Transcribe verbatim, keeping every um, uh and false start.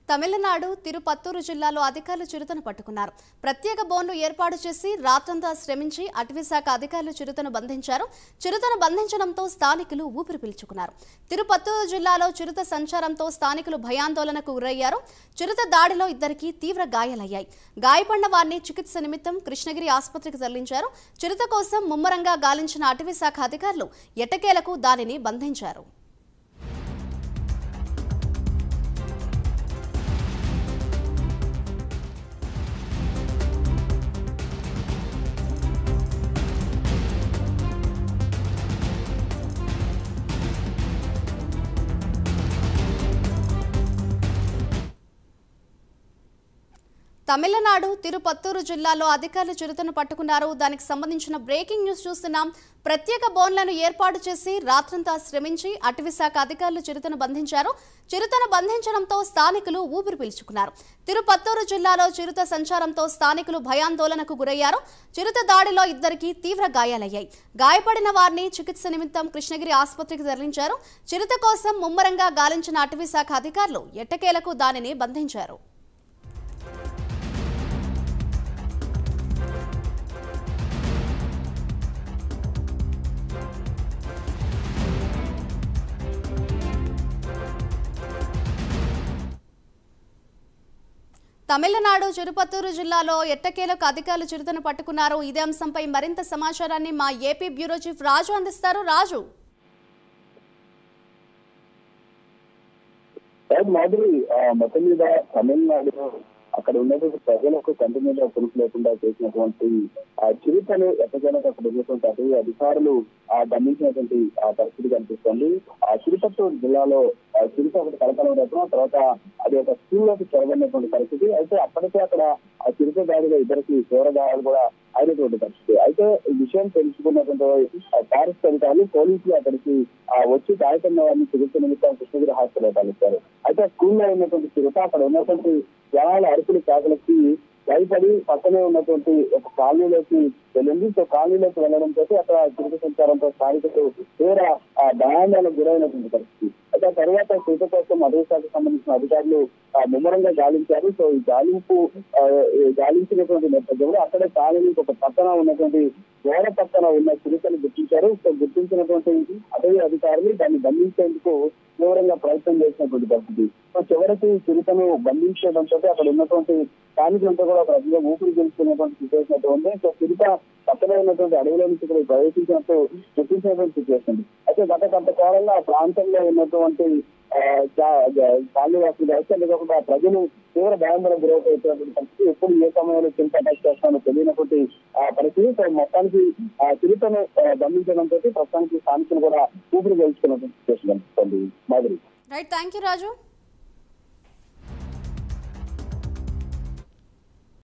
తమిళనాడు తిరుపత్తూరు జిల్లాలో అధికారులు చిరుతను పట్టుకున్నారు. ప్రత్యేక బోన్లు ఏర్పాటు చేసి రాత్రంతా శ్రమించి అటవీశాఖ అధికారులు చిరుతను బంధించారు. చిరుతను బంధించడంతో స్థానికులు ఊపిరి పీల్చుకున్నారు. తిరుపత్తూరు జిల్లాలో చిరుత సంచారంతో స్థానికులు భయాందోళనకు గురయ్యారు. చిరుత దాడిలో ఇద్దరికి తీవ్ర గాయాలయ్యాయి. గాయపడిన వారిని చికిత్స నిమిత్తం కృష్ణగిరి ఆసుపత్రికి తరలించారు. చిరుత కోసం ముమ్మరంగా గాలించిన అటవీశాఖ అధికారులు ఎట్టకేలకు దానిని బంధించారు. తమిళనాడు తిరుపత్తూరు జిల్లాలో అధికారులు చిరుతను పట్టుకున్నారు. దానికి సంబంధించిన బ్రేకింగ్ న్యూస్ చూస్తున్నాం. ప్రత్యేక బోన్లను ఏర్పాటు చేసి రాత్రంతా శ్రమించి అటవీశాఖ అధికారులు చిరుతను బంధించారు. చిరుతను బంధించడంతో స్థానికులు ఊపిరి పీల్చుకున్నారు. తిరుపత్తూరు జిల్లాలో చిరుత సంచారంతో స్థానికులు భయాందోళనకు గురయ్యారు. చిరుత దాడిలో ఇద్దరికి తీవ్ర గాయాలయ్యాయి. గాయపడిన వారిని చికిత్స నిమిత్తం కృష్ణగిరి ఆసుపత్రికి తరలించారు. చిరుత కోసం ముమ్మరంగా గాలించిన అటవీశాఖ అధికారులు ఎట్టకేలకు దానిని బంధించారు. తమిళనాడు తిరుపత్తూరు జిల్లాలో ఎట్టకేలకు అధికారులు చిరుతను పట్టుకున్నారు. ఇదే అంశంపై మరింత సమాచారాన్ని మా ఏపీ బ్యూరో చీఫ్ రాజు అందిస్తారు. రాజు, మొత్తం మీద తమిళనాడులో అక్కడ ఉన్నటువంటి ప్రజలకు కంటి మీద పులుపు లేకుండా చేసినటువంటి ఆ చిరుతను ఎట్టకేలకు అక్కడ ఉన్నటువంటి అటవీ అధికారులు ఆ బంధించినటువంటి ఆ పరిస్థితి కనిపిస్తుంది. ఆ తిరుపత్తూరు జిల్లాలో చిరుత ఒకటి కలకలం తర్వాత అది ఒక స్కూల్లోకి చొరబడినటువంటి పరిస్థితి. అయితే అప్పటికే అక్కడ ఆ చిరుత దాడిలో ఇద్దరికి తీవ్ర గాయాలు కూడా అయినటువంటి పరిస్థితి. అయితే ఈ విషయం తెలుసుకున్నటువంటి ఫారెస్ట్ అధికారులు పోలీసులు అక్కడికి వచ్చి గాయపడిన వారిని చికిత్స నిమిత్తం కృష్ణగిరి హాస్పిటల్ తరలిస్తారు. అయితే స్కూల్లో ఉన్నటువంటి చిరుత అక్కడ ఉన్నటువంటి జనాల అరుపులు కేకలకి భయపడి పక్కనే ఉన్నటువంటి ఒక కాలనీలోకి వెళ్ళింది. సో కాలనీలోకి వెళ్ళడంతో అక్కడ చిరుత సంచారంతో స్థానికులు తీవ్ర భయాందోళనకు గురైనటువంటి పరిస్థితి. అయితే ఆ తర్వాత చిరుత కోసం అటవీశాఖకు సంబంధించిన అధికారులు ముమ్మరంగా గాలించారు. సో ఈ గాలింపు గాలించినటువంటి నేపథ్యంలో అక్కడే కాలనీకి ఒక పక్కన ఉన్నటువంటి గోడ పక్కన ఉన్న చిరుతను గుర్తించారు. సో గుర్తించినటువంటి అటవీ అధికారులు దాన్ని బంధించేందుకు తీవ్రంగా ప్రయత్నం చేసినటువంటి పరిస్థితి. సో చివరికి చిరుతను బంధించడంతో అక్కడ ఉన్నటువంటి స్థానికులంతా కూడా ఒక రకంగా ఊపిరి పీల్చుకునేటువంటి సిచ్యువేషన్ అయితే ఉంది. సో చిరుత పక్కనే ఉన్నటువంటి అడవిలో నుంచి ఇక్కడ ప్రవేశించినట్టు గుర్తించినటువంటి సిచ్యువేషన్. అయితే గత కొంతకాలంగా ఆ ప్రాంతంలో ఉన్నటువంటి కాలనీవాసులు అయితే లేకుండా ప్రజలు తీవ్ర భయాందోళన గురవుతున్నటువంటి పరిస్థితి. ఎప్పుడు ఏ సమయంలో చిరుత అటాక్ చేస్తామో తెలియనటువంటి పరిస్థితి. సో మొత్తానికి ఆ చిరుతను బంధించడంతో ప్రస్తుతానికి స్థానికులు కూడా ఊపిరి పీల్చుకున్నటువంటి సిచ్యువేషన్ కనిపిస్తుంది. మాదిరి రైట్, థ్యాంక్ యూ రాజు.